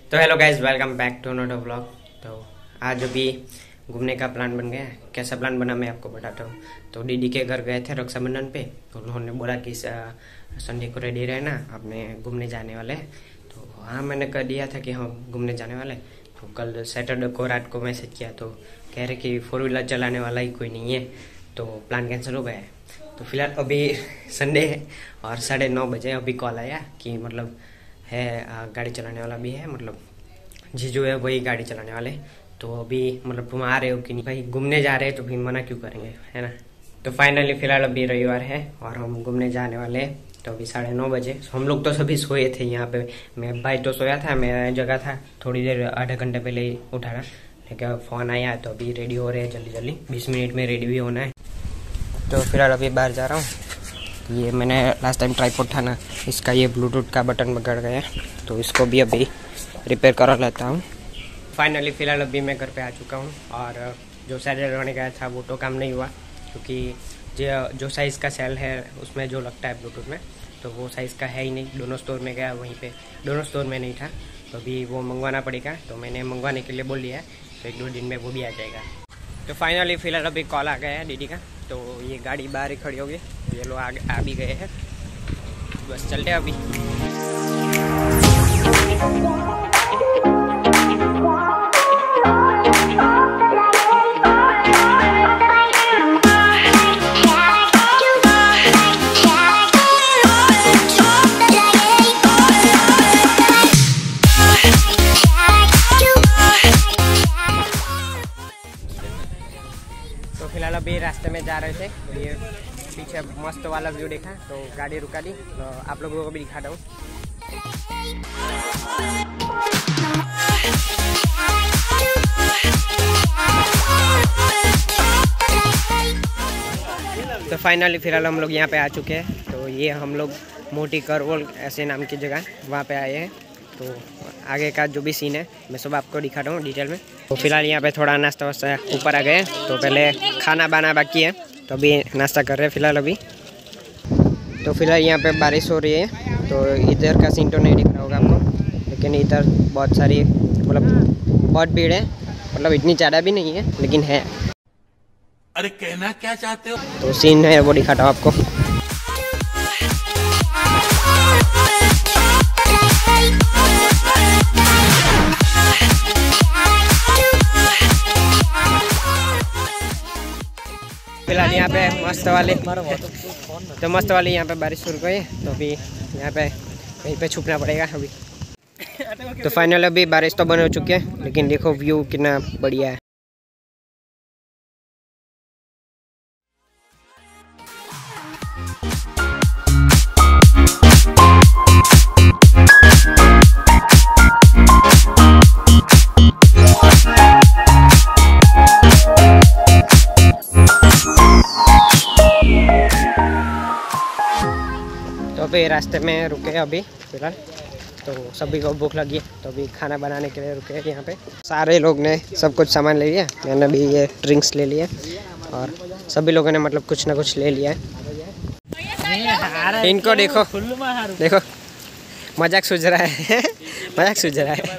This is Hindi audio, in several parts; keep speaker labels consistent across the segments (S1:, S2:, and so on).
S1: तो hello guys, welcome back to another vlog. तो आज अभी घूमने का प्लान बन गया है। कैसा प्लान बना मैं आपको बताता हूँ। तो दीदी के घर गए थे रक्षाबंधन पे, तो उन्होंने बोला कि संडे को रेडी रहना, आपने घूमने जाने वाले हैं। तो हाँ, मैंने कह दिया था कि हम घूमने जाने वाले। तो कल सैटरडे को रात को मैसेज किया तो कह रहे कि 4 व्हीलर चलाने वाला ही कोई नहीं है, तो प्लान कैंसिल हो गया है। तो फिलहाल अभी संडे है और 9:30 बजे अभी कॉल आया कि मतलब है गाड़ी चलाने वाला भी है, मतलब जीजू है वही गाड़ी चलाने वाले। तो अभी मतलब तुम आ रहे हो कि नहीं भाई, घूमने जा रहे हैं तो फिर मना क्यों करेंगे, है ना। तो फाइनली फिलहाल अभी रविवार है और हम घूमने जाने वाले हैं। तो अभी 9:30 बजे हम लोग तो सभी सोए थे यहाँ पे। मैं भाई तो सोया था, मैं जगह था थोड़ी देर, आधा घंटे पहले ही उठा था, लेकिन फ़ोन आया तो अभी रेडी हो रहे हैं जल्दी जल्दी, 20 मिनट में रेडी भी होना है। तो फिलहाल अभी बाहर जा रहा हूँ। ये मैंने लास्ट टाइम ट्राइपॉड था ना, इसका ये ब्लूटूथ का बटन बिगड़ गया, तो इसको भी अभी रिपेयर करा लेता हूँ। फाइनली फ़िलहाल अभी मैं घर पे आ चुका हूँ और जो सेल लगाने गया था वो तो काम नहीं हुआ, क्योंकि जो साइज़ का सेल है उसमें जो लगता है ब्लूटूथ में, तो वो साइज़ का है ही नहीं। दोनों स्टोर में गया, वहीं पे दोनों स्टोर में नहीं था, तो अभी वो मंगवाना पड़ेगा। तो मैंने मंगवाने के लिए बोल दिया है, तो 1-2 दिन में वो भी आ जाएगा। तो फाइनली फ़िलहाल अभी कॉल आ गया है दीदी का, तो ये गाड़ी बाहर ही खड़ी होगी, ये लोग आ भी गए हैं। बस चलते हैं अभी। तो फिलहाल अभी रास्ते में जा रहे थे, ये पीछे मस्त वाला व्यू देखा तो गाड़ी रुका दी, तो आप लोगों को भी दिखाता हूँ। तो फाइनली फिलहाल हम लोग यहाँ पे आ चुके हैं। तो ये हम लोग मोटी करवल ऐसे नाम की जगह वहाँ पे आए हैं। तो आगे का जो भी सीन है मैं सब आपको दिखाता हूँ डिटेल में। तो फिलहाल यहाँ पे थोड़ा नाश्ता वास्ता ऊपर आ गए, तो पहले खाना बनाना बाकी है, तो अभी नाश्ता कर रहे हैं फिलहाल अभी। तो फिलहाल यहाँ पे बारिश हो रही है, तो इधर का सीन तो नहीं दिख रहा होगा आपको, लेकिन इधर बहुत सारी मतलब बहुत भीड़ है, मतलब इतनी ज़्यादा भी नहीं है लेकिन है।
S2: अरे कहना क्या चाहते हो?
S1: तो सीन है वो दिखाता हूँ आपको। फिलहाल यहाँ पे मस्त वाली यहाँ पे बारिश शुरू हुई है, तो अभी यहाँ पे कहीं पे छुपना पड़ेगा अभी। तो फाइनल अभी बारिश तो बंद हो चुकी है, लेकिन देखो व्यू कितना बढ़िया है। तो अभी रास्ते में रुके अभी फिलहाल, तो सभी को भूख लगी है, तो अभी खाना बनाने के लिए रुके हैं यहाँ पे। सारे लोग ने सब कुछ सामान ले लिया, मैंने भी ये ड्रिंक्स ले लिए और सभी लोगों ने मतलब कुछ ना कुछ ले लिया है। इनको देखो देखो, मजाक सूझ रहा है मजाक सूझ रहा है।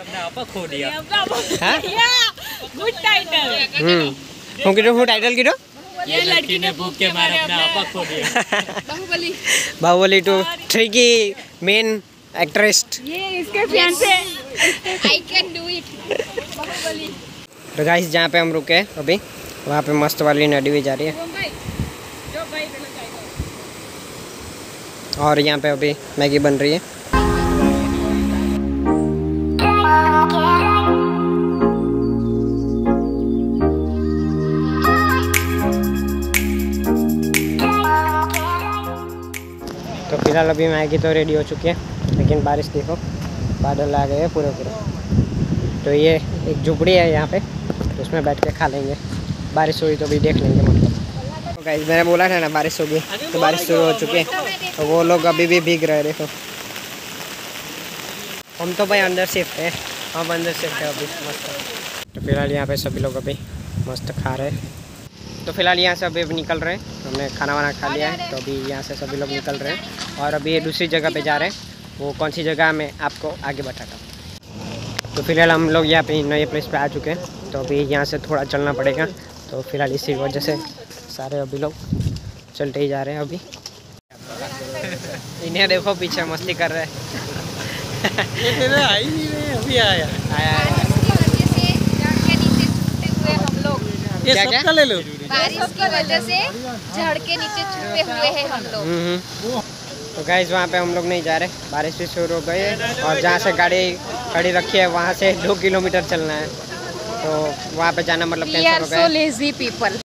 S1: हूँ टाइटल की
S2: ये लड़की ने भूख के मारे अपना आपा खो दिया।
S1: बाहुबली 2-3 की मेन एक्ट्रेस,
S3: ये इसके fiance. I can do it।
S1: तो गाइस जहाँ पे हम रुके हैं अभी, वहाँ पे मस्त वाली नदी भी जा रही है, और यहाँ पे अभी मैगी बन रही है। तो फिलहाल अभी मैगी तो रेडी हो चुकी है, लेकिन बारिश देखो, बादल आ गए हैं पूरे। तो ये एक झुपड़ी है यहाँ पे, तो उसमें बैठ के खा लेंगे। बारिश हुई तो भी देख लेंगे मतलब। तो गाइस मैंने बोला था ना बारिश होगी, तो बारिश शुरू हो चुकी है, तो वो लोग अभी भी भीग रहे हैं देखो। हम तो भाई अंदर शिफ्ट है, हम अंदर शिफ्ट है अभी मस्त। तो फिलहाल यहाँ पे सभी लोग अभी मस्त खा रहे हैं। तो फिलहाल यहाँ से अभी निकल रहे हैं, हमने खाना वाना खा लिया है, तो अभी यहाँ से सभी लोग निकल रहे हैं और अभी दूसरी जगह पे जा रहे हैं। वो कौन सी जगह मैं आपको आगे बताता हूँ। तो फिलहाल हम लोग यहाँ पे नए प्लेस पे आ चुके हैं, तो अभी यहाँ से थोड़ा चलना पड़ेगा। तो फिलहाल इसी वजह से सारे अभी लोग चलते ही जा रहे हैं। अभी इन्हें देखो पीछे मस्ती कर रहे हैं।
S2: अभी आया
S3: ये
S1: क्या
S3: सबका
S1: क्या
S2: ले लो।
S3: बारिश की वजह से झाड़ के नीचे छुपे हुए हैं हम लोग।
S1: तो गाइस वहाँ पे हम लोग नहीं जा रहे, बारिश भी शुरू हो गई है और जहाँ से गाड़ी खड़ी रखी है वहाँ से 2 किलोमीटर चलना है। तो वहाँ पे जाना मतलब
S3: We are
S1: कैंसिल हो
S3: so
S1: गया।
S3: lazy people.